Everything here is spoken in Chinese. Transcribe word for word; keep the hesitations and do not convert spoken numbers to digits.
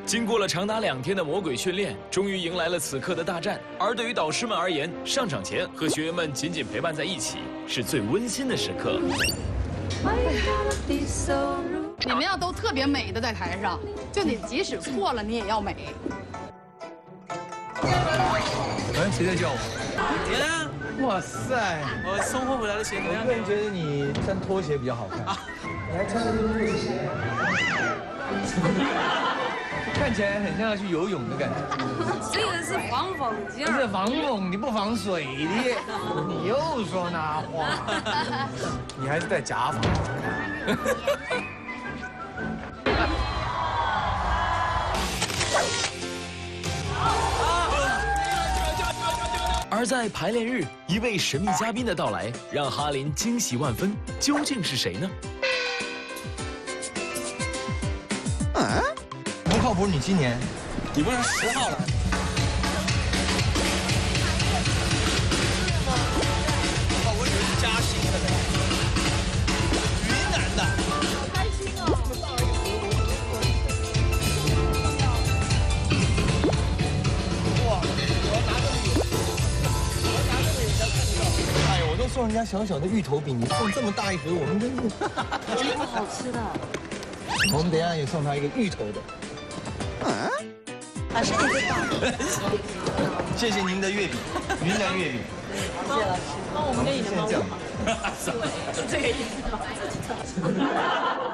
经过了长达两天的魔鬼训练，终于迎来了此刻的大战。而对于导师们而言，上场前和学员们紧紧陪伴在一起，是最温馨的时刻。 你们要都特别美的在台上，就你即使错了，你也要美。 哎，谁在叫我？ 你呢？ 哇塞！ 我送货回来的鞋怎么样？ 我个人觉得你穿拖鞋比较好看。你还穿的是拖鞋。看起来很像要去游泳的感觉。 这个是防风镜。 不是防风，你不防水的。你又说那话。你还是戴假发。 而在排练日，一位神秘嘉宾的到来让哈林惊喜万分。究竟是谁呢？ 啊？不靠谱，你今年？ 你不是十号来的？哦，我以为是嘉兴的呢。云南的。好开心哦！哇！我要拿这么远，我要拿这么远才看得到。 哎呦，我都送人家小小的芋头饼，你送这么大一盒，我们真是。 这个好吃的。 我们等一下也送他一个芋头的。啊？ 老师，你最棒。 谢谢您的月饼，云南月饼。 谢谢老师。帮我们跟你的猫。 现在这样。 是这个意思吗？